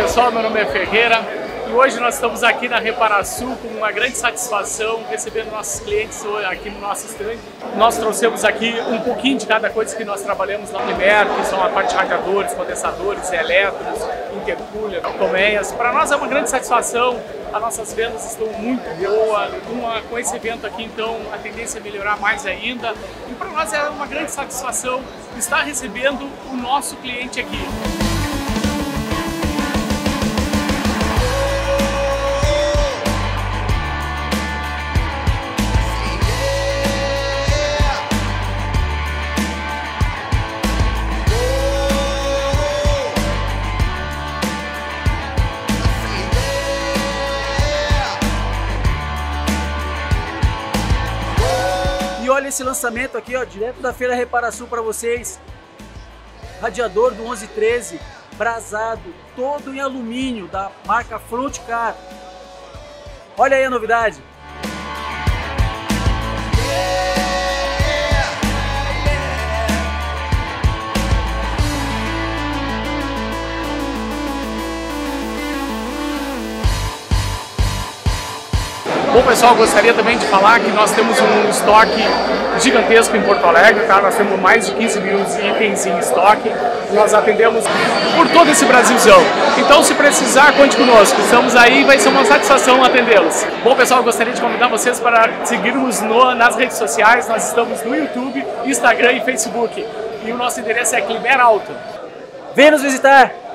pessoal, meu nome é Ferreira e hoje nós estamos aqui na Reparasul com uma grande satisfação recebendo nossos clientes aqui no nosso stand. Nós trouxemos aqui um pouquinho de cada coisa que nós trabalhamos na Primer, que são a parte de radiadores, condensadores, eletros, intercooler, colmeias. Para nós é uma grande satisfação, as nossas vendas estão muito boas, com esse evento aqui então a tendência é melhorar mais ainda e para nós é uma grande satisfação estar recebendo o nosso cliente aqui. E olha esse lançamento aqui, ó, direto da Feira Reparasul para vocês. Radiador do 1113, brasado, todo em alumínio, da marca Frontcar. Olha aí a novidade. Bom pessoal, gostaria também de falar que nós temos um estoque gigantesco em Porto Alegre, tá? Nós temos mais de 15 mil itens em estoque, nós atendemos por todo esse Brasilzão. Então se precisar, conte conosco, estamos aí e vai ser uma satisfação atendê-los. Bom pessoal, gostaria de convidar vocês para seguirmos nas redes sociais, nós estamos no YouTube, Instagram e Facebook. E o nosso endereço é Klimer Auto. Vem nos visitar!